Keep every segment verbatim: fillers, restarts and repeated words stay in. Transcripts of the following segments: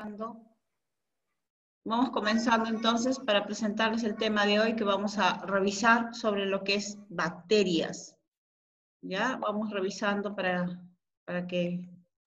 Vamos comenzando entonces para presentarles el tema de hoy que vamos a revisar sobre lo que es bacterias. ¿Ya? Vamos revisando para, para que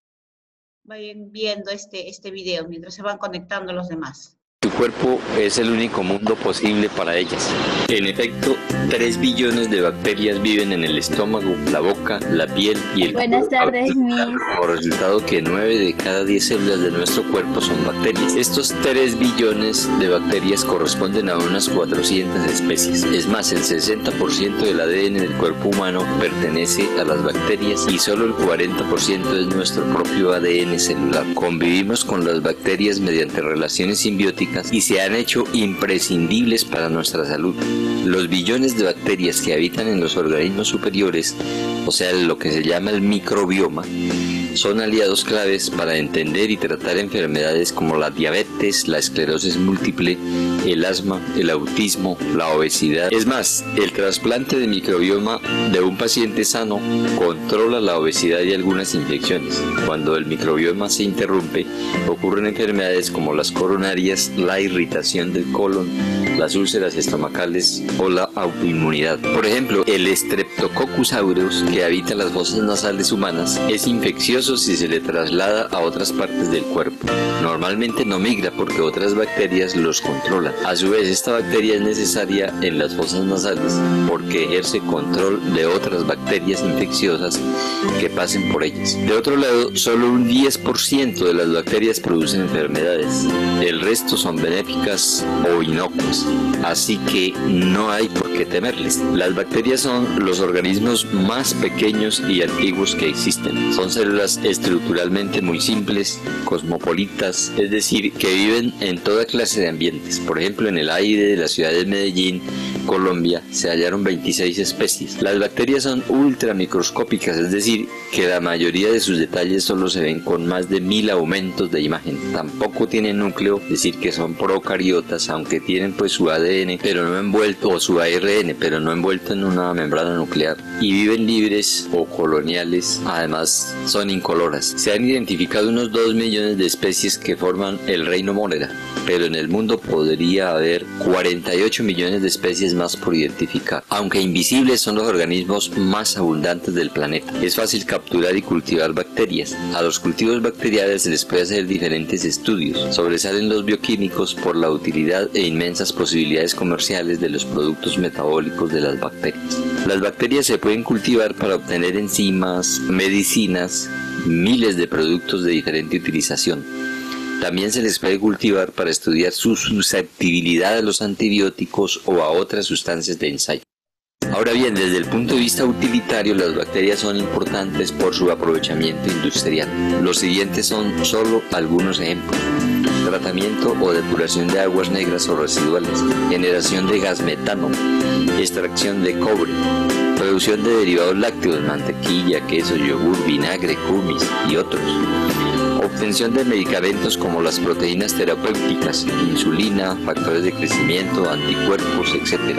vayan viendo este, este video mientras se van conectando los demás. Tu cuerpo es el único mundo posible para ellas. En efecto, tres billones de bacterias viven en el estómago, la boca, la piel y el cuerpo. Buenas tardes, Miss. Como resultado que nueve de cada diez células de nuestro cuerpo son bacterias. Estos tres billones de bacterias corresponden a unas cuatrocientas especies. Es más, el sesenta por ciento del A D N del cuerpo humano pertenece a las bacterias y solo el cuarenta por ciento es nuestro propio A D N celular. Convivimos con las bacterias mediante relaciones simbióticas y se han hecho imprescindibles para nuestra salud. Los billones de bacterias que habitan en los organismos superiores, o sea, lo que se llama el microbioma, son aliados claves para entender y tratar enfermedades como la diabetes, la esclerosis múltiple, el asma, el autismo, la obesidad. Es más, el trasplante de microbioma de un paciente sano controla la obesidad y algunas infecciones. Cuando el microbioma se interrumpe, ocurren enfermedades como las coronarias, la irritación del colon, las úlceras estomacales o la autoinmunidad. Por ejemplo, el Streptococcus aureus, que habita las fosas nasales humanas, es infeccioso si se le traslada a otras partes del cuerpo. Normalmente no migra porque otras bacterias los controlan. A su vez, esta bacteria es necesaria en las fosas nasales porque ejerce control de otras bacterias infecciosas que pasen por ellas. De otro lado, solo un diez por ciento de las bacterias producen enfermedades. El resto son benéficas o inocuas, así que no hay por qué temerles. Las bacterias son los organismos más pequeños y antiguos que existen. Son células estructuralmente muy simples, cosmopolitas, es decir, que viven en toda clase de ambientes. Por ejemplo, en el aire de la ciudad de Medellín, Colombia, se hallaron veintiséis especies. Las bacterias son ultramicroscópicas, es decir, que la mayoría de sus detalles solo se ven con más de mil aumentos de imagen. Tampoco tienen núcleo, es decir, que son procariotas, aunque tienen pues su A D N, pero no envuelto, o su A R N, pero no envuelto en una membrana nuclear. Y viven libres o coloniales, además son incoloras. Se han identificado unos dos millones de especies que forman el reino Monera, pero en el mundo podría haber cuarenta y ocho millones de especies más por identificar. Aunque invisibles, son los organismos más abundantes del planeta. Es fácil capturar y cultivar bacterias. A los cultivos bacteriales se les puede hacer diferentes estudios. Sobresalen los bioquímicos por la utilidad e inmensas posibilidades comerciales de los productos metabólicos de las bacterias. Las bacterias se pueden cultivar para obtener enzimas, medicinas, miles de productos de diferente utilización. También se les puede cultivar para estudiar su susceptibilidad a los antibióticos o a otras sustancias de ensayo. Ahora bien, desde el punto de vista utilitario, las bacterias son importantes por su aprovechamiento industrial. Los siguientes son solo algunos ejemplos: tratamiento o depuración de aguas negras o residuales, generación de gas metano, extracción de cobre, producción de derivados lácteos, mantequilla, queso, yogur, vinagre, kumis y otros. Obtención de medicamentos como las proteínas terapéuticas, insulina, factores de crecimiento, anticuerpos, etcétera.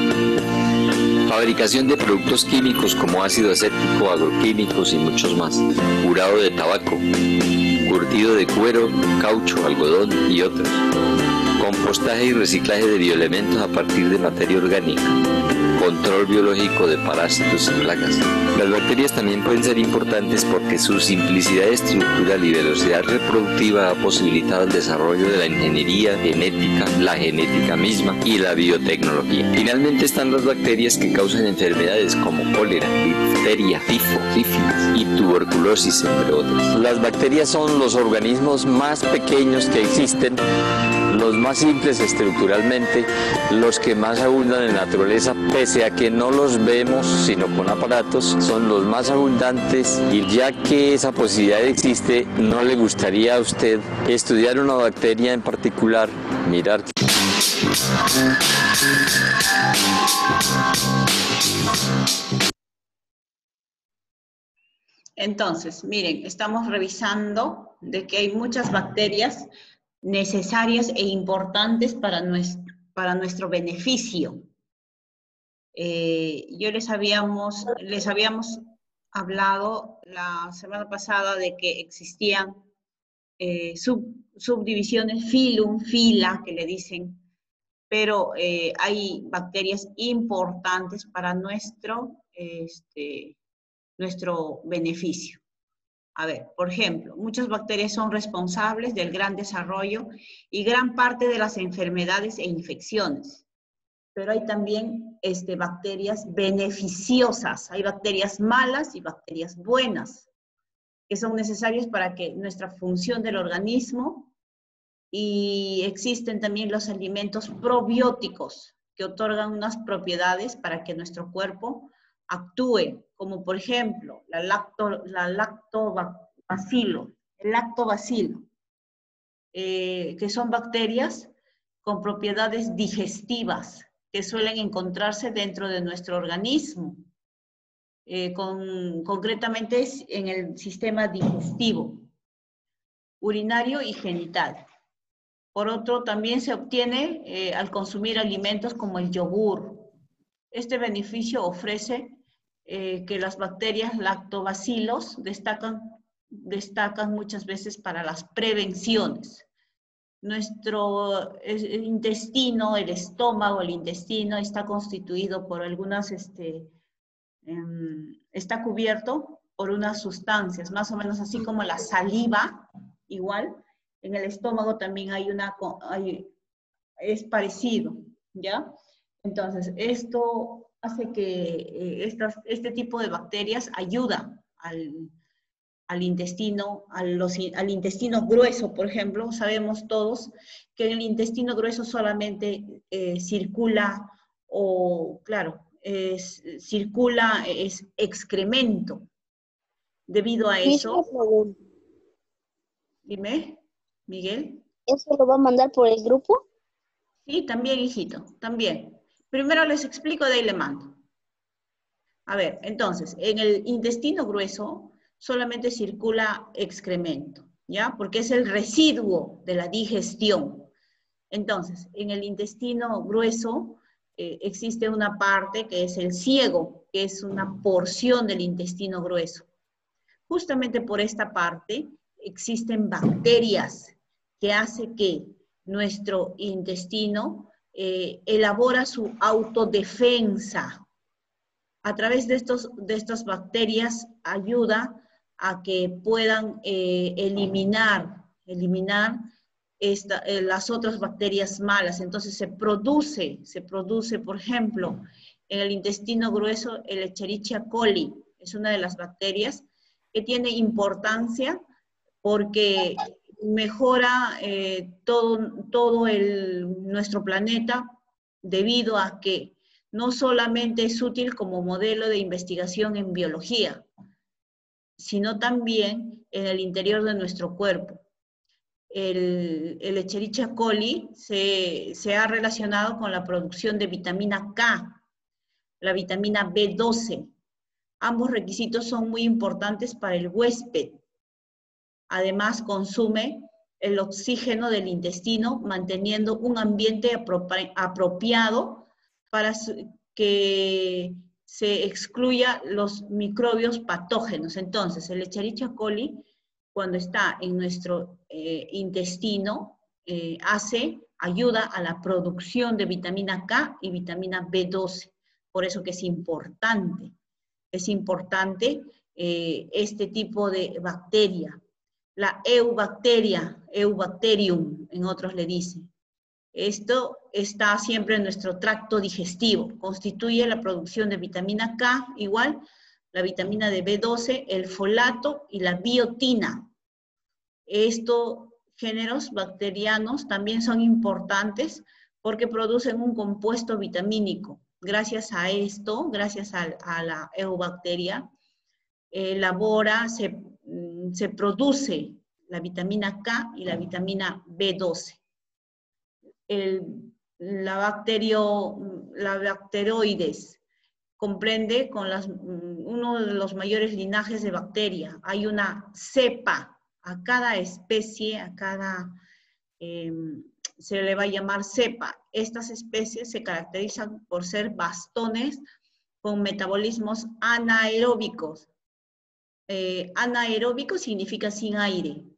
Fabricación de productos químicos como ácido acético, agroquímicos y muchos más. Curado de tabaco, curtido de cuero, caucho, algodón y otros. Compostaje y reciclaje de bioelementos a partir de materia orgánica. Control biológico de parásitos y plagas. Las bacterias también pueden ser importantes porque su simplicidad estructural y velocidad reproductiva ha posibilitado el desarrollo de la ingeniería genética, la genética misma y la biotecnología. Finalmente están las bacterias que causan enfermedades como cólera, difteria, tifo, sífilis y tuberculosis, entre otras. Las bacterias son los organismos más pequeños que existen, los más simples estructuralmente, los que más abundan en la naturaleza, pese a que no los vemos sino con aparatos, son los más abundantes, y ya que esa posibilidad existe, ¿no le gustaría a usted estudiar una bacteria en particular? Mirar. Entonces, miren, estamos revisando de que hay muchas bacterias necesarias e importantes para nuestro, para nuestro beneficio. Eh, yo les habíamos, les habíamos hablado la semana pasada de que existían eh, sub, subdivisiones, filum, fila, que le dicen, pero eh, hay bacterias importantes para nuestro, este, nuestro beneficio. A ver, por ejemplo, muchas bacterias son responsables del gran desarrollo y gran parte de las enfermedades e infecciones. Pero hay también este, bacterias beneficiosas. Hay bacterias malas y bacterias buenas, que son necesarias para que nuestra función del organismo, y existen también los alimentos probióticos, que otorgan unas propiedades para que nuestro cuerpo actúe, como por ejemplo, la, lacto, la lactobacilo, el lactobacilo, eh, que son bacterias con propiedades digestivas, que suelen encontrarse dentro de nuestro organismo, eh, con, concretamente en el sistema digestivo, urinario y genital. Por otro, también se obtiene eh, al consumir alimentos como el yogur. Este beneficio ofrece eh, que las bacterias lactobacilos destacan, destacan muchas veces para las prevenciones. Nuestro el intestino, el estómago, el intestino está constituido por algunas, este, eh, está cubierto por unas sustancias, más o menos así como la saliva, igual. En el estómago también hay una, hay, es parecido, ¿ya? Entonces, esto hace que eh, estas, este tipo de bacterias ayuda al, al intestino, a los, al intestino grueso, por ejemplo. Sabemos todos que en el intestino grueso solamente eh, circula, o claro, es, circula, es excremento. Debido a eso, dime, Miguel. ¿Eso lo va a mandar por el grupo? Sí, también, hijito, también. Primero les explico, de ahí le mando. A ver, entonces, en el intestino grueso solamente circula excremento, ¿ya? Porque es el residuo de la digestión. Entonces, en el intestino grueso eh, existe una parte que es el ciego, que es una porción del intestino grueso. Justamente por esta parte existen bacterias que hacen que nuestro intestino eh, elabora su autodefensa. A través de, estos, de estas bacterias ayuda a que puedan eh, eliminar, eliminar esta, eh, las otras bacterias malas. Entonces se produce, se produce, por ejemplo, en el intestino grueso, el Escherichia coli. Es una de las bacterias que tiene importancia porque mejora eh, todo, todo el, nuestro planeta, debido a que no solamente es útil como modelo de investigación en biología, sino también en el interior de nuestro cuerpo. El, el Escherichia coli se, se ha relacionado con la producción de vitamina K, la vitamina B doce. Ambos requisitos son muy importantes para el huésped. Además, consume el oxígeno del intestino, manteniendo un ambiente apropri- apropiado para que se excluya los microbios patógenos. Entonces, el Escherichia coli, cuando está en nuestro eh, intestino, eh, hace, ayuda a la producción de vitamina K y vitamina B doce. Por eso que es importante, es importante eh, este tipo de bacteria. La eubacteria, eubacterium, en otros le dicen. Esto está siempre en nuestro tracto digestivo. Constituye la producción de vitamina K, igual, la vitamina de B doce, el folato y la biotina. Estos géneros bacterianos también son importantes porque producen un compuesto vitamínico. Gracias a esto, gracias a, a la eubacteria, elabora, se, se produce la vitamina K y la vitamina B doce. El, la, bacterio, la bacteroides comprende con las, uno de los mayores linajes de bacteria. Hay una cepa a cada especie, a cada, eh, se le va a llamar cepa. Estas especies se caracterizan por ser bastones con metabolismos anaeróbicos. Eh, anaeróbico significa sin aire.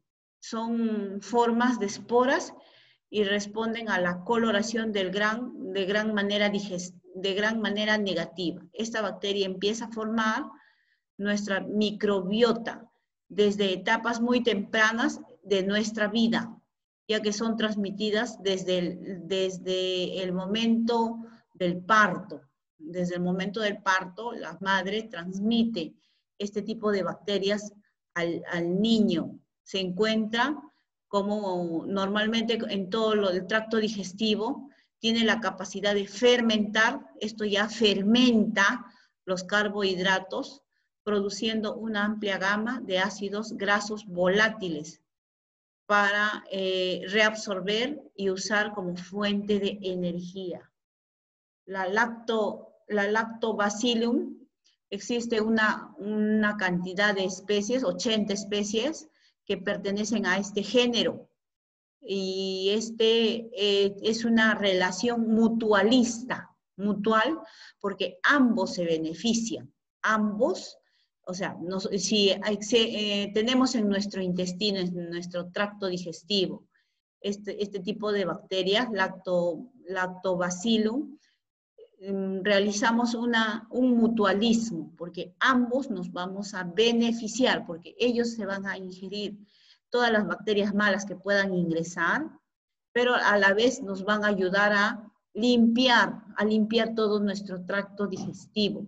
son formas de esporas y responden a la coloración del gran, de, gran manera digest, de gran manera negativa. Esta bacteria empieza a formar nuestra microbiota desde etapas muy tempranas de nuestra vida, ya que son transmitidas desde el, desde el momento del parto. Desde el momento del parto, la madre transmite este tipo de bacterias al, al niño. Se encuentra como normalmente en todo lo, el tracto digestivo, tiene la capacidad de fermentar, esto ya fermenta los carbohidratos, produciendo una amplia gama de ácidos grasos volátiles para eh, reabsorber y usar como fuente de energía. La, lacto, la lactobacillum, existe una, una cantidad de especies, ochenta especies, que pertenecen a este género. Y este eh, es una relación mutualista, mutual, porque ambos se benefician, ambos. O sea, nos, si eh, tenemos en nuestro intestino, en nuestro tracto digestivo, este, este tipo de bacterias, lacto, lactobacillum, eh, realizamos una, un mutualismo, porque ambos nos vamos a beneficiar, porque ellos se van a ingerir todas las bacterias malas que puedan ingresar, pero a la vez nos van a ayudar a limpiar, a limpiar todo nuestro tracto digestivo.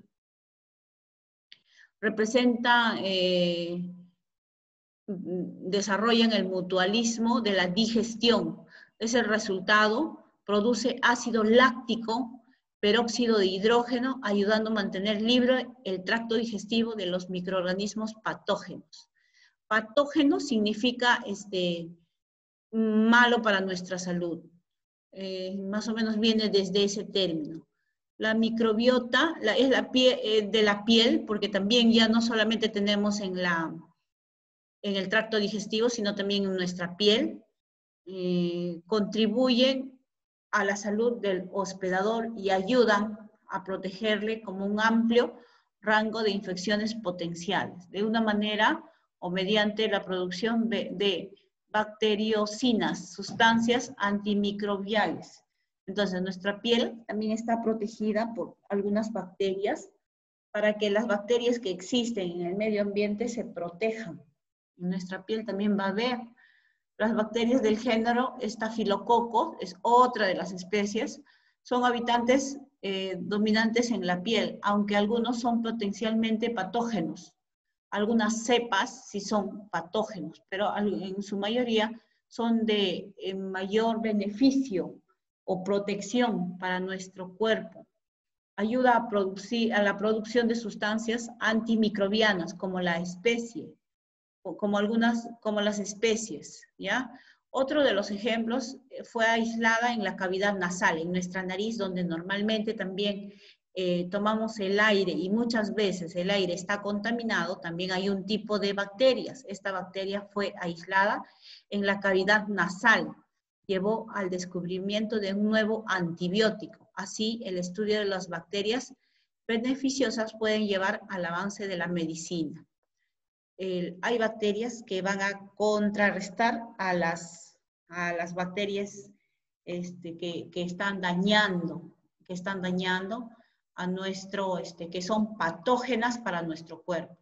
Representa, eh, desarrollan el mutualismo de la digestión. Es el resultado, produce ácido láctico, peróxido de hidrógeno, ayudando a mantener libre el tracto digestivo de los microorganismos patógenos. Patógeno significa este, malo para nuestra salud. Eh, más o menos viene desde ese término. La microbiota la, es la piel, eh, de la piel, porque también ya no solamente tenemos en, la, en el tracto digestivo, sino también en nuestra piel. Eh, contribuyen a la salud del hospedador y ayudan a protegerle como un amplio rango de infecciones potenciales, de una manera o mediante la producción de, de bacteriocinas, sustancias antimicrobiales. Entonces, nuestra piel también está protegida por algunas bacterias para que las bacterias que existen en el medio ambiente se protejan. Nuestra piel también va a haber las bacterias del género Staphylococcus, es otra de las especies, son habitantes eh, dominantes en la piel, aunque algunos son potencialmente patógenos. Algunas cepas sí son patógenos, pero en su mayoría son de eh, mayor beneficio o protección para nuestro cuerpo. Ayuda a, producir, a la producción de sustancias antimicrobianas como la especie, o como algunas, como las especies, ¿ya? Otro de los ejemplos fue aislada en la cavidad nasal, en nuestra nariz, donde normalmente también eh, tomamos el aire y muchas veces el aire está contaminado, también hay un tipo de bacterias. Esta bacteria fue aislada en la cavidad nasal, llevó al descubrimiento de un nuevo antibiótico. Así, el estudio de las bacterias beneficiosas pueden llevar al avance de la medicina. El, hay bacterias que van a contrarrestar a las, a las bacterias este, que, que están dañando, que están dañando a nuestro, este, que son patógenas para nuestro cuerpo.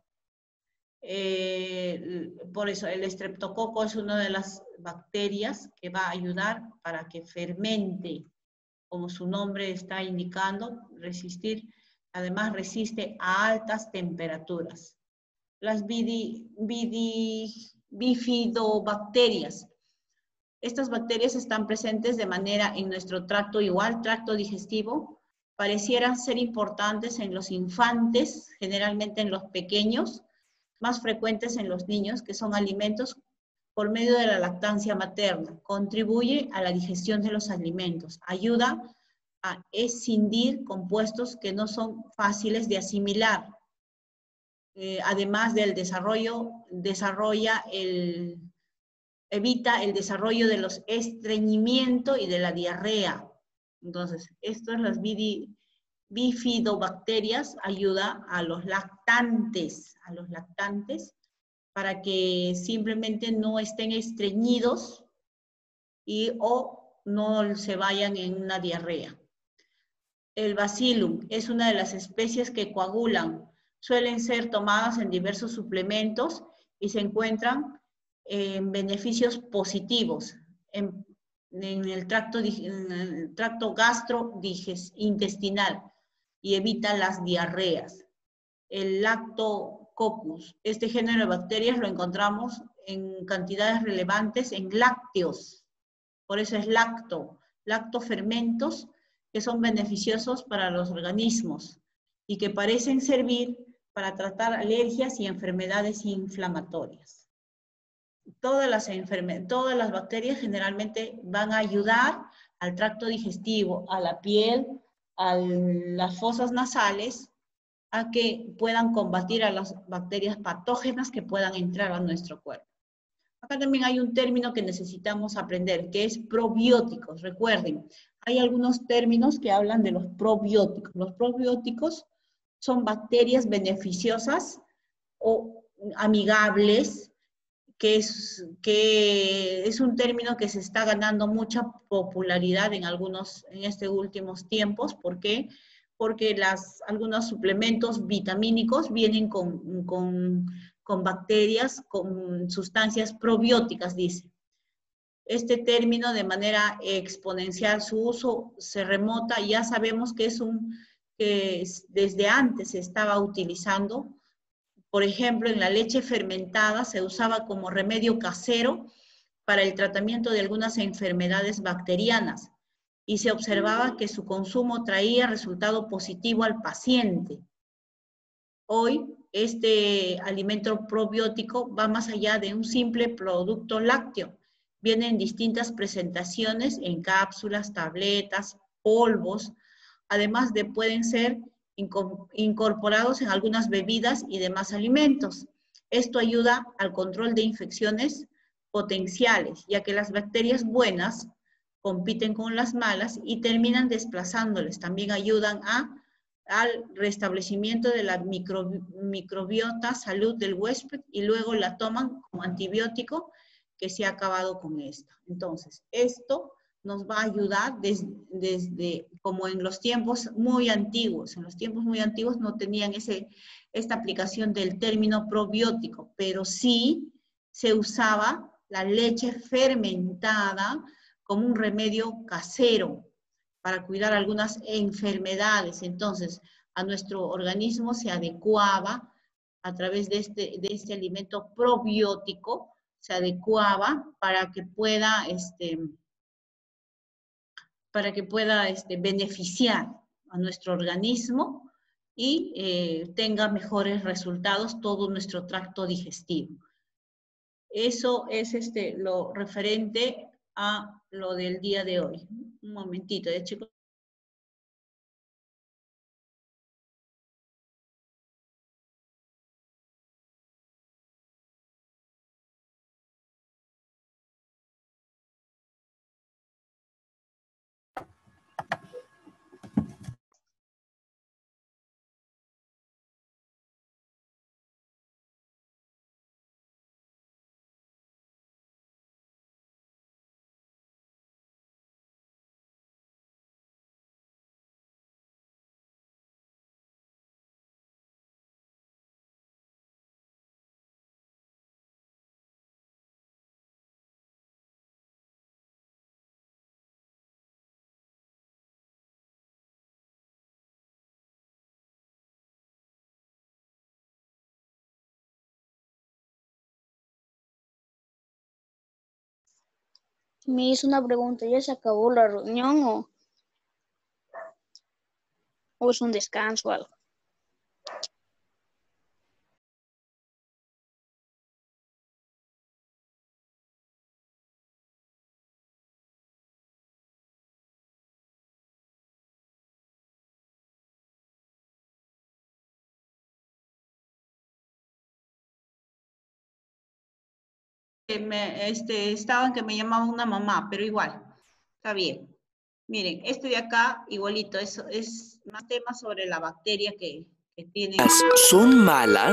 Eh, por eso el estreptococo es una de las bacterias que va a ayudar para que fermente, como su nombre está indicando, resistir, además resiste a altas temperaturas. Las bidi, bidi, bifidobacterias. Estas bacterias están presentes de manera en nuestro tracto igual, tracto digestivo, parecieran ser importantes en los infantes, generalmente en los pequeños, más frecuentes en los niños, que son alimentos por medio de la lactancia materna. Contribuye a la digestión de los alimentos, ayuda a escindir compuestos que no son fáciles de asimilar. Eh, además del desarrollo, desarrolla el, evita el desarrollo de los estreñimientos y de la diarrea. Entonces, estas las bifidobacterias ayuda a los lactantes, a los lactantes para que simplemente no estén estreñidos y o no se vayan en una diarrea. El Bacillum es una de las especies que coagulan. Suelen ser tomadas en diversos suplementos y se encuentran en beneficios positivos en, en, el, tracto, en el tracto gastrointestinal y evita las diarreas. El Lactococcus, este género de bacterias lo encontramos en cantidades relevantes en lácteos, por eso es lacto, lactofermentos que son beneficiosos para los organismos y que parecen servir para tratar alergias y enfermedades inflamatorias. Todas las, todas las bacterias generalmente van a ayudar al tracto digestivo, a la piel, a las fosas nasales, a que puedan combatir a las bacterias patógenas que puedan entrar a nuestro cuerpo. Acá también hay un término que necesitamos aprender, que es probióticos. Recuerden, hay algunos términos que hablan de los probióticos. Los probióticos son bacterias beneficiosas o amigables, que es, que es un término que se está ganando mucha popularidad en algunos, en estos últimos tiempos. ¿Por qué? Porque las, algunos suplementos vitamínicos vienen con, con, con bacterias, con sustancias probióticas, dice. Este término de manera exponencial, su uso se remota, ya sabemos que es un, que es, desde antes se estaba utilizando. Por ejemplo, en la leche fermentada se usaba como remedio casero para el tratamiento de algunas enfermedades bacterianas y se observaba que su consumo traía resultado positivo al paciente. Hoy, este alimento probiótico va más allá de un simple producto lácteo. Viene en distintas presentaciones, en cápsulas, tabletas, polvos, además de pueden ser incorporados en algunas bebidas y demás alimentos. Esto ayuda al control de infecciones potenciales, ya que las bacterias buenas compiten con las malas y terminan desplazándoles. También ayudan a, al restablecimiento de la micro, microbiota, salud del huésped, y luego la toman como antibiótico que se ha acabado con esto. Entonces, esto nos va a ayudar desde, desde como en los tiempos muy antiguos. En los tiempos muy antiguos no tenían ese, esta aplicación del término probiótico, pero sí se usaba la leche fermentada como un remedio casero para cuidar algunas enfermedades. Entonces, a nuestro organismo se adecuaba a través de este, de este alimento probiótico, se adecuaba para que pueda, este, para que pueda este, beneficiar a nuestro organismo y eh, tenga mejores resultados todo nuestro tracto digestivo. Eso es este, lo referente a lo del día de hoy. Un momentito, ¿eh, chicos? Me hizo una pregunta, ¿ya se acabó la reunión o, o es un descanso o algo? Me, este, estaban que me llamaba una mamá, pero igual, está bien. Miren, este de acá, igualito, es, es más tema sobre la bacteria que, que tiene. ¿Son malas?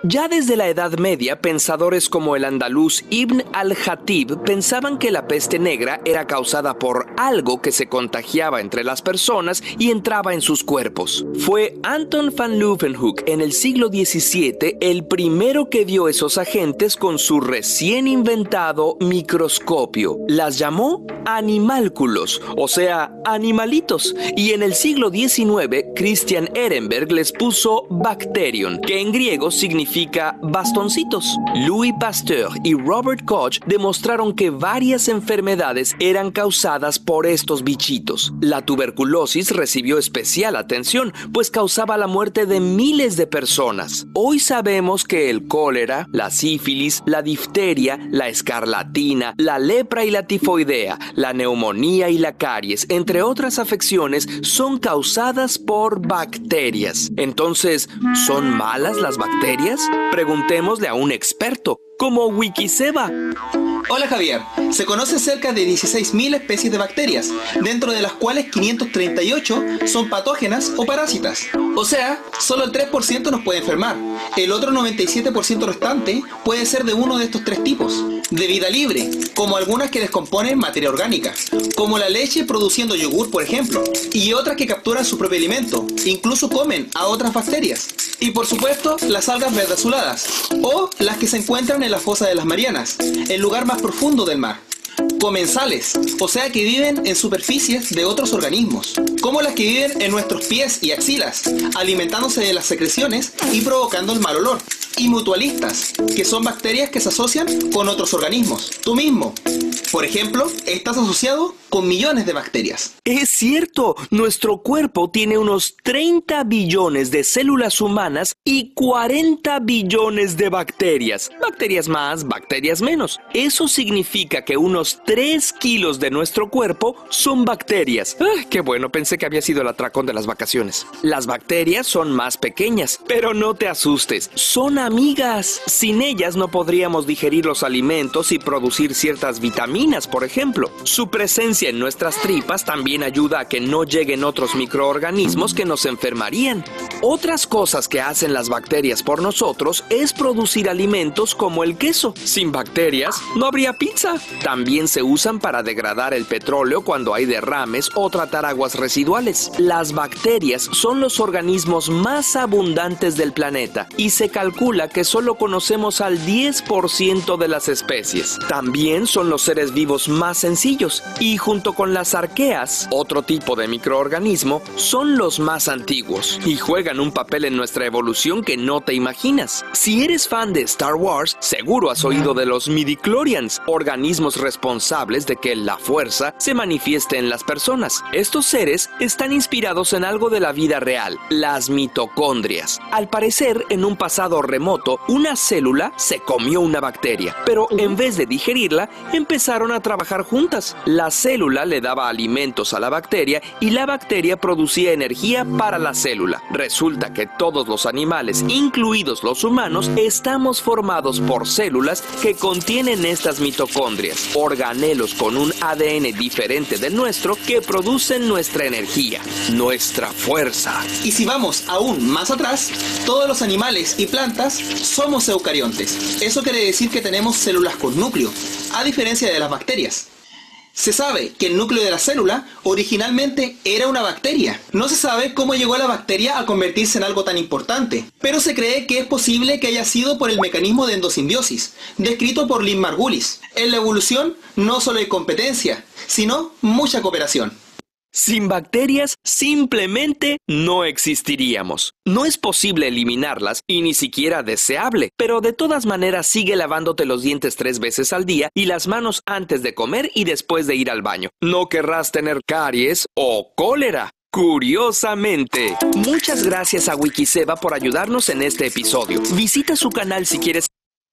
Ya desde la Edad Media, pensadores como el andaluz Ibn al-Jatib pensaban que la peste negra era causada por algo que se contagiaba entre las personas y entraba en sus cuerpos. Fue Anton van Leeuwenhoek en el siglo diecisiete el primero que vio esos agentes con su recién inventado microscopio. Las llamó animálculos, o sea, animalitos, y en el siglo diecinueve Christian Ehrenberg les puso bacterium, que en griego significa bastoncitos. Louis Pasteur y Robert Koch demostraron que varias enfermedades eran causadas por estos bichitos. La tuberculosis recibió especial atención, pues causaba la muerte de miles de personas. Hoy sabemos que el cólera, la sífilis, la difteria, la escarlatina, la lepra y la tifoidea, la neumonía y la caries, entre otras afecciones, son causadas por bacterias. Entonces, ¿son malas las bacterias? Preguntémosle a un experto, como Wikiseba. Hola Javier, se conoce cerca de dieciséis mil especies de bacterias, dentro de las cuales quinientas treinta y ocho son patógenas o parásitas. O sea, solo el tres por ciento nos puede enfermar. El otro noventa y siete por ciento restante puede ser de uno de estos tres tipos. De vida libre, como algunas que descomponen materia orgánica, como la leche produciendo yogur, por ejemplo, y otras que capturan su propio alimento, incluso comen a otras bacterias. Y por supuesto, las algas verde azuladas, o las que se encuentran en la fosa de las Marianas, el lugar más profundo del mar. Comensales, o sea que viven en superficies de otros organismos, como las que viven en nuestros pies y axilas, alimentándose de las secreciones y provocando el mal olor. Y mutualistas, que son bacterias que se asocian con otros organismos. Tú mismo, por ejemplo, estás asociado con millones de bacterias. Es cierto, nuestro cuerpo tiene unos treinta billones de células humanas y cuarenta billones de bacterias. Bacterias más, bacterias menos. Eso significa que unos tres kilos de nuestro cuerpo son bacterias. ¡Ah, qué bueno! Pensé que había sido el atracón de las vacaciones. Las bacterias son más pequeñas, pero no te asustes, son amigas. Sin ellas no podríamos digerir los alimentos y producir ciertas vitaminas, por ejemplo. Su presencia en nuestras tripas también ayuda a que no lleguen otros microorganismos que nos enfermarían. Otras cosas que hacen las bacterias por nosotros es producir alimentos como el queso. Sin bacterias no habría pizza. También se usan para degradar el petróleo cuando hay derrames o tratar aguas residuales. Las bacterias son los organismos más abundantes del planeta y se calcula que solo conocemos al diez por ciento de las especies. También son los seres vivos más sencillos y junto con las arqueas, otro tipo de microorganismo, son los más antiguos y juegan un papel en nuestra evolución que no te imaginas. Si eres fan de Star Wars, seguro has oído de los midichlorians, organismos responsables de que la fuerza se manifieste en las personas. Estos seres están inspirados en algo de la vida real, las mitocondrias. Al parecer, en un pasado remoto, una célula se comió una bacteria, pero en vez de digerirla, empezaron a trabajar juntas. La célula le daba alimentos a la bacteria y la bacteria producía energía para la célula. Resulta que todos los animales, incluidos los humanos, estamos formados por células que contienen estas mitocondrias, organelos con un A D N diferente del nuestro que producen nuestra energía, nuestra fuerza. Y si vamos aún más atrás, todos los animales y plantas somos eucariontes. Eso quiere decir que tenemos células con núcleo, a diferencia de las bacterias. Se sabe que el núcleo de la célula originalmente era una bacteria. No se sabe cómo llegó la bacteria a convertirse en algo tan importante, pero se cree que es posible que haya sido por el mecanismo de endosimbiosis, descrito por Lynn Margulis. En la evolución no solo hay competencia, sino mucha cooperación. Sin bacterias, simplemente no existiríamos. No es posible eliminarlas y ni siquiera deseable, pero de todas maneras sigue lavándote los dientes tres veces al día y las manos antes de comer y después de ir al baño. No querrás tener caries o cólera. Curiosamente. Muchas gracias a Wikiseba por ayudarnos en este episodio. Visita su canal si quieres.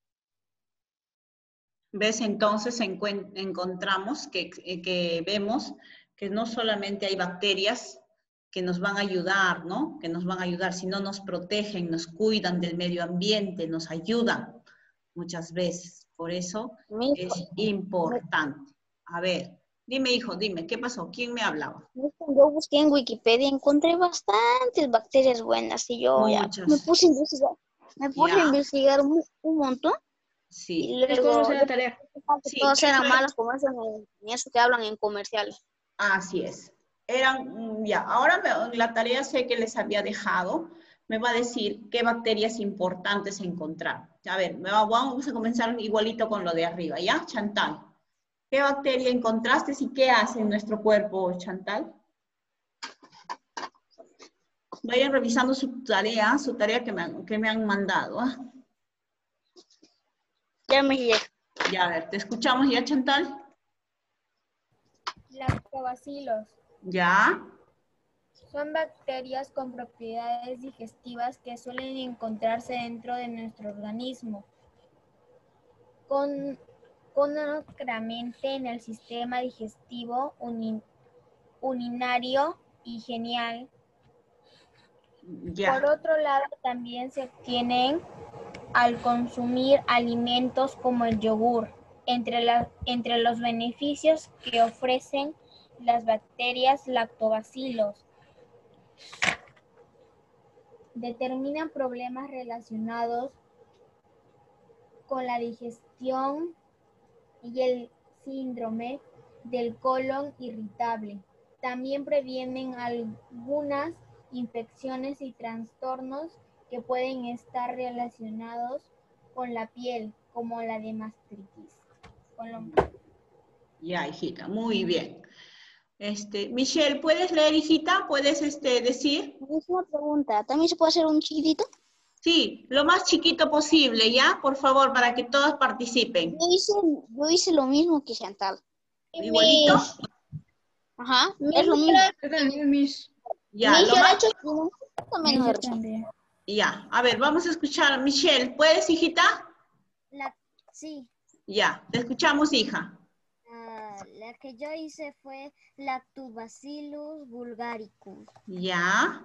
¿Ves? Entonces encuent- encontramos que, que vemos que no solamente hay bacterias que nos van a ayudar, ¿no? Que nos van a ayudar, sino nos protegen, nos cuidan del medio ambiente, nos ayudan muchas veces. Por eso es importante. A ver, dime, hijo, dime, ¿qué pasó? ¿Quién me hablaba? Yo busqué en Wikipedia y encontré bastantes bacterias buenas y yo Muchas. ya me puse a investigar. Me puse a Ya. investigar un, un montón Sí. y luego ¿Cómo se la tarea? que Sí, todos eran eso malos como eso, ni eso que hablan en comerciales. Así es. Eran, mm, ya, ahora me- la tarea sé que les había dejado. Me va a decir qué bacterias importantes encontrar. A ver, me va- vamos a comenzar igualito con lo de arriba, ¿ya? Chantal. ¿Qué bacteria encontraste y qué hace en nuestro cuerpo, Chantal? Vayan revisando su tarea, su tarea que me han, que me han mandado. ¿Ah? Ya me llegué. Ya, a ver, ¿te escuchamos ya, Chantal? Lactobacilos. Ya. Son bacterias con propiedades digestivas que suelen encontrarse dentro de nuestro organismo, con, concretamente en el sistema digestivo uni- urinario y genial. Ya. Por otro lado, también se obtienen al consumir alimentos como el yogur. Entre, la, entre los beneficios que ofrecen las bacterias lactobacilos, determinan problemas relacionados con la digestión y el síndrome del colon irritable. También previenen algunas infecciones y trastornos que pueden estar relacionados con la piel, como la de mastitis. Con lo- Ya, hijita, muy bien. Este, Michelle, ¿puedes leer, hijita? ¿Puedes este, decir? Me hice una pregunta. ¿También se puede hacer un chiquitito? Sí, lo más chiquito posible, ¿ya? Por favor, para que todos participen. Yo hice, yo hice lo mismo que Chantal. ¿Igualito? Ajá, es lo mismo. Yo también, mis. Ya, lo más... También Yo lo también. Ya, a ver, vamos a escuchar. Michelle, ¿puedes, hijita? La, sí, Ya, te escuchamos, hija. ah, la que yo hice fue Lactobacillus bulgaricus. Ya,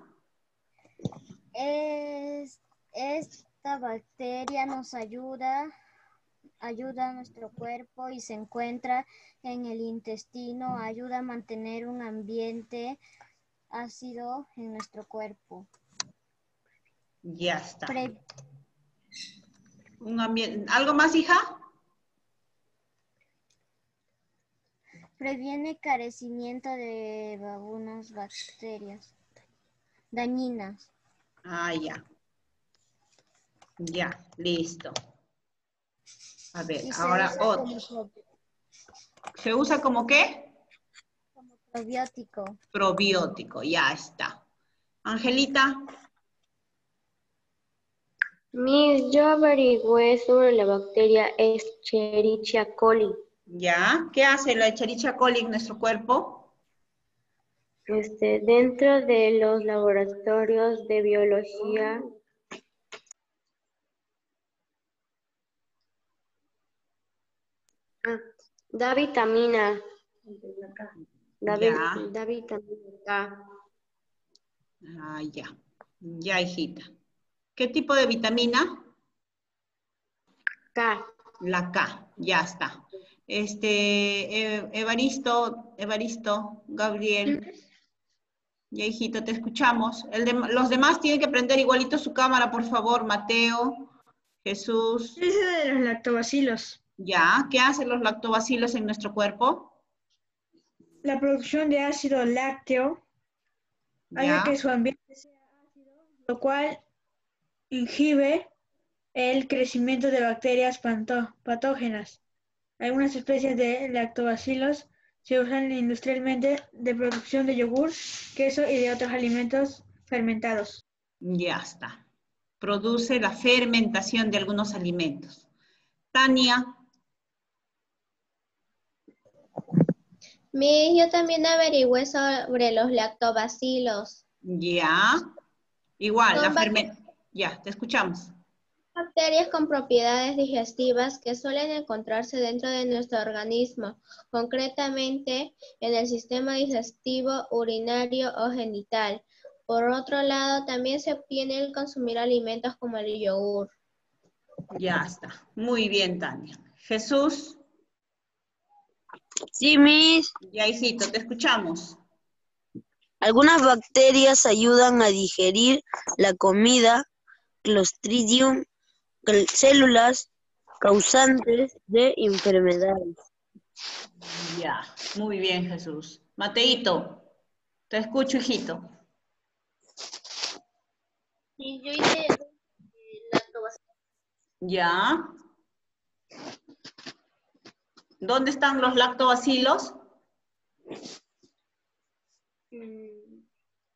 Es, esta bacteria nos ayuda, ayuda a nuestro cuerpo y se encuentra en el intestino, ayuda a mantener un ambiente ácido en nuestro cuerpo. ya está. Pre- Un ambiente... ¿Algo más, hija? previene carecimiento de algunas bacterias dañinas. Ah, ya. Ya, listo. A ver, Y se ahora usa otro. como pro- ¿Se usa como qué? probiótico. Probiótico, ya está. Angelita, Miss, yo averigüé sobre la bacteria Escherichia coli. ¿ya? ¿Qué hace la Escherichia coli en nuestro cuerpo? Este, dentro de los laboratorios de biología, ah, da vitamina, da, vi- Ya. da vitamina K. Ah, ya. Ya, hijita. ¿Qué tipo de vitamina? K. La K, ya está. Este, eh, Evaristo, Evaristo, Gabriel. Ya, hijito, te escuchamos. El de- los demás tienen que prender igualito su cámara, por favor. Mateo, Jesús. Ese de los lactobacilos. Ya, ¿qué hacen los lactobacilos en nuestro cuerpo? La producción de ácido lácteo hace Ya, que su ambiente sea ácido, lo cual inhibe el crecimiento de bacterias panto- patógenas. Algunas especies de lactobacilos se usan industrialmente de producción de yogur, queso y de otros alimentos fermentados. ya está. Produce la fermentación de algunos alimentos. Tania, Mi, yo también averigüé sobre los lactobacilos. ya. Igual, la Son bac- fermentación. Ya, te escuchamos. bacterias con propiedades digestivas que suelen encontrarse dentro de nuestro organismo, concretamente en el sistema digestivo, urinario o genital. Por otro lado, también se obtiene al consumir alimentos como el yogur. Ya está. Muy bien, Tania. Jesús, Sí, Miss. ya, hijito, te escuchamos. Algunas bacterias ayudan a digerir la comida, Clostridium, células causantes de enfermedades. Ya, muy bien, Jesús. Mateito, te escucho, hijito. Sí, yo hice lactobacillus. Ya. ¿Dónde están los lactobacilos? Mm.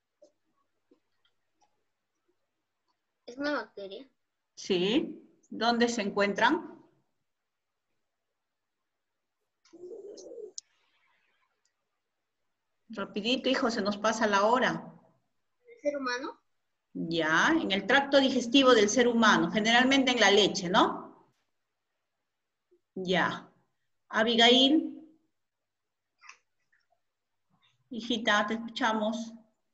¿Es una bacteria? Sí. ¿Dónde se encuentran? Rapidito, hijo, se nos pasa la hora. ¿El ser humano? Ya, en el tracto digestivo del ser humano, generalmente en la leche, ¿no? Ya. Abigail. Hijita, te escuchamos.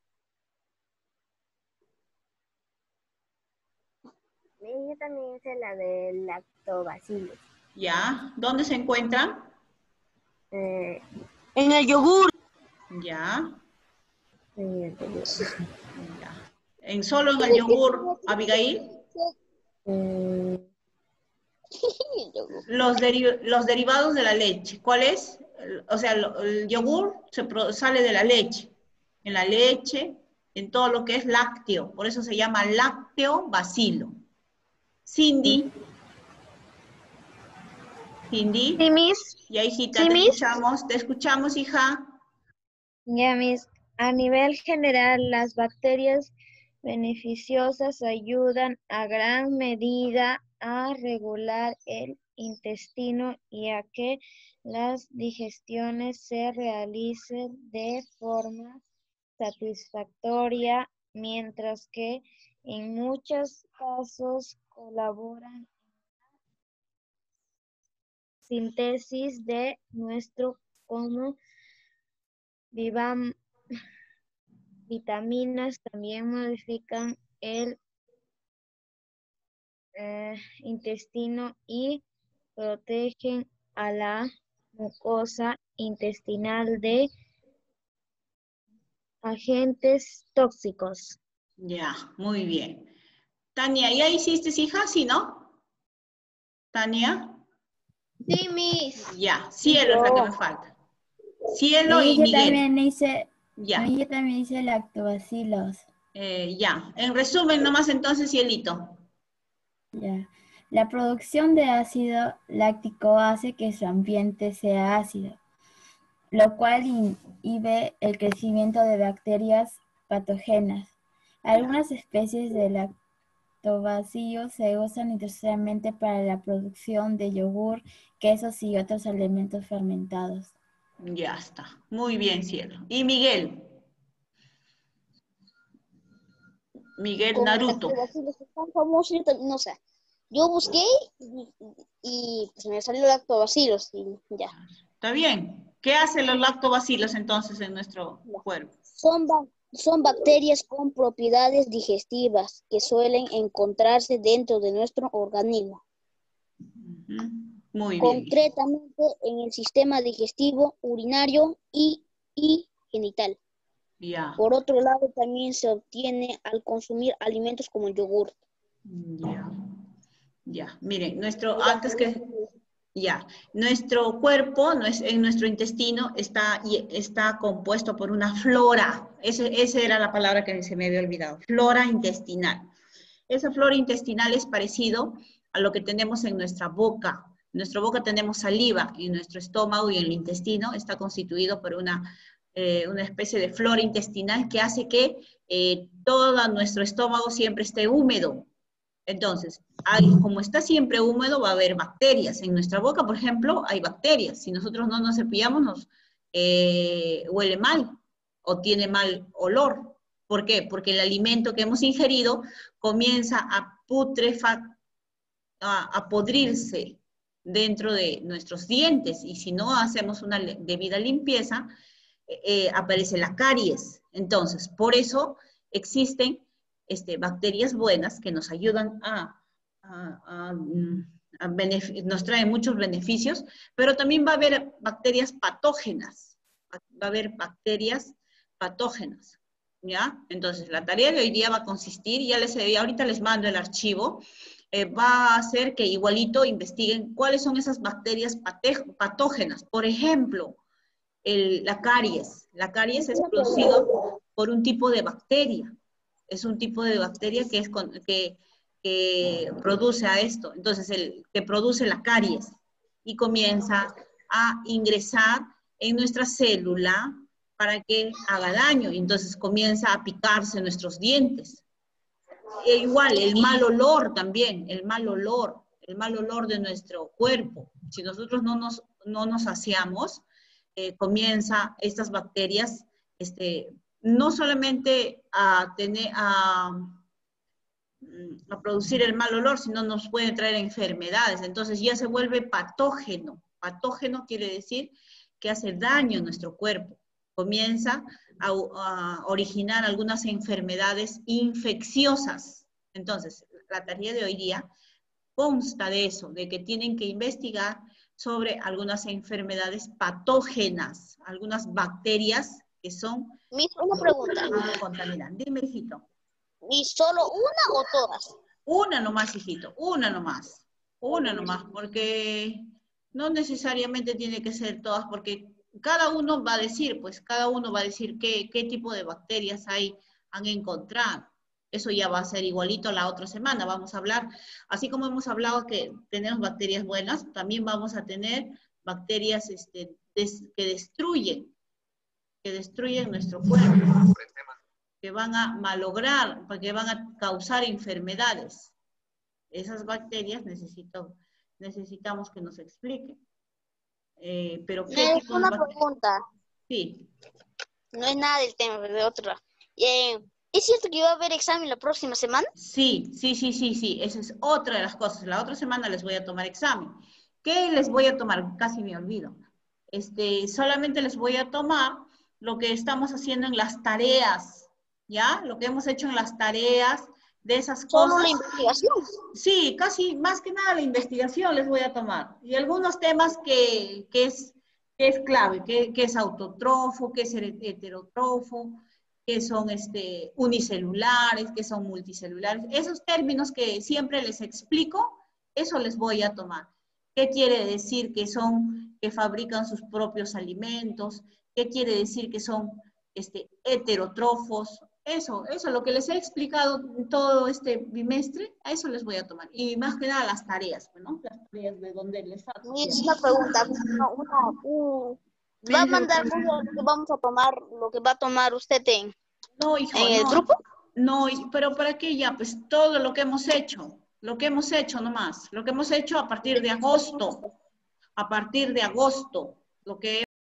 Yo también hice la de lactobacillus. Ya. ¿Dónde se encuentran? Eh, En el yogur. Ya. eh, Ya. ¿En solo en el yogur, Abigail? eh, Los, deri- los derivados de la leche. ¿Cuál es? El- O sea, lo- el yogur se pro- sale de la leche. En la leche, en todo lo que es lácteo. Por eso se llama lacteobacilo. Cindy. Cindy. Sí, Miss. Ya, hijita, Sí, te Miss. escuchamos. Te escuchamos, hija. Ya, Miss. A nivel general, las bacterias beneficiosas ayudan a gran medida a regular el intestino y a que las digestiones se realicen de forma satisfactoria, mientras que en muchos casos colaboran en la síntesis de nuestro como vivam- vitaminas, también modifican el eh, intestino y protegen a la mucosa intestinal de agentes tóxicos. Ya, muy bien. Tania, ¿ya hiciste, hija? ¿Sí, no? Tania. Sí, Miss. Ya, Cielo es la que me falta. Cielo y Yo Miguel. también hice, Ya. yo también hice lactobacilos. Eh, ya. En resumen, nomás entonces, Cielito. Ya. La producción de ácido láctico hace que su ambiente sea ácido, lo cual inhibe el crecimiento de bacterias patógenas. Algunas especies de lactobacillus se usan industrialmente para la producción de yogur, quesos y otros alimentos fermentados. Ya está. Muy bien, Cielo. Y Miguel. Miguel Como Naruto. lactobacilos es tan famoso, yo también, no sé. Yo busqué y, y, pues me salió lactobacilos y ya. Está bien. ¿Qué hacen los lactobacilos entonces en nuestro cuerpo? Son, ba- son bacterias con propiedades digestivas que suelen encontrarse dentro de nuestro organismo. Ujú. Muy bien. Concretamente en el sistema digestivo, urinario y, y genital. Ya. Por otro lado, también se obtiene al consumir alimentos como el yogur. Ya. Ya. Miren, nuestro, antes que, ya, nuestro cuerpo, nues- en nuestro intestino está, y- está compuesto por una flora. Ese- esa era la palabra que se me había olvidado. Flora intestinal. Esa flora intestinal es parecido a lo que tenemos en nuestra boca. En nuestra boca tenemos saliva, y en nuestro estómago y en el intestino está constituido por una, eh, una especie de flora intestinal que hace que eh, todo nuestro estómago siempre esté húmedo. Entonces, hay, como está siempre húmedo, va a haber bacterias. En nuestra boca, por ejemplo, hay bacterias. Si nosotros no nos cepillamos, nos eh, huele mal o tiene mal olor. ¿Por qué? Porque el alimento que hemos ingerido comienza a putrefactar, a, a podrirse dentro de nuestros dientes, y si no hacemos una debida limpieza, eh, aparece la caries. Entonces, por eso existen este, bacterias buenas que nos ayudan a, a, a, a nos traen muchos beneficios, pero también va a haber bacterias patógenas, va a haber bacterias patógenas. ¿ya? Entonces, la tarea de hoy día va a consistir, ya les ahorita les mando el archivo, eh, va a hacer que igualito investiguen cuáles son esas bacterias patógenas. Por ejemplo, el, la caries. La caries es producido por un tipo de bacteria. Es un tipo de bacteria que, es con, que, que produce a esto. Entonces, el que produce la caries y comienza a ingresar en nuestra célula para que haga daño. Y entonces comienza a picarse nuestros dientes. E igual, el mal olor también, el mal olor, el mal olor de nuestro cuerpo. Si nosotros no nos, no nos aseamos, eh, comienza estas bacterias, este, no solamente a, tener, a, a producir el mal olor, sino nos puede traer enfermedades. Entonces ya se vuelve patógeno. Patógeno quiere decir que hace daño a nuestro cuerpo. Comienza a, a originar algunas enfermedades infecciosas. Entonces, la tarea de hoy día consta de eso, de que tienen que investigar sobre algunas enfermedades patógenas, algunas bacterias que son... Miss, una pregunta. Contaminan. Dime, hijito. ¿Y solo una o todas? Una nomás, hijito, una nomás. Una nomás, porque no necesariamente tiene que ser todas, porque cada uno va a decir, pues cada uno va a decir qué, qué tipo de bacterias hay, han encontrado. Eso ya va a ser igualito la otra semana. Vamos a hablar, así como hemos hablado que tenemos bacterias buenas, también vamos a tener bacterias este, des, que destruyen, que destruyen nuestro cuerpo, que van a malograr, que van a causar enfermedades. Esas bacterias necesito, necesitamos que nos expliquen. Eh, pero ¿qué es una pregunta. Sí. No es nada del tema, pero de otra. Eh, ¿Es cierto que va a haber examen la próxima semana? Sí, sí, sí, sí, sí. Esa es otra de las cosas. La otra semana les voy a tomar examen. ¿Qué les voy a tomar? Casi me olvido. Este, solamente les voy a tomar lo que estamos haciendo en las tareas, ¿ya? Lo que hemos hecho en las tareas de esas cosas. ¿Solo la investigación? Sí, casi más que nada la investigación les voy a tomar. Y algunos temas que, que, es, que es clave, que, que es autotrofo, que es heterotrofo, que son este, unicelulares, que son multicelulares. Esos términos que siempre les explico, eso les voy a tomar. ¿Qué quiere decir que son, que fabrican sus propios alimentos? ¿Qué quiere decir que son este, heterotrofos? Eso, eso, lo que les he explicado todo este bimestre, a eso les voy a tomar. Y más que nada las tareas, ¿no? Las tareas de donde les hago. Es una pregunta. Una, una, uh, ¿Va a mandar lo que vamos a tomar, lo que va a tomar usted en, no, hijo, en el no, grupo? No, pero ¿para qué ya? Pues todo lo que hemos hecho, lo que hemos hecho nomás, lo que hemos hecho a partir de agosto, a partir de agosto, lo que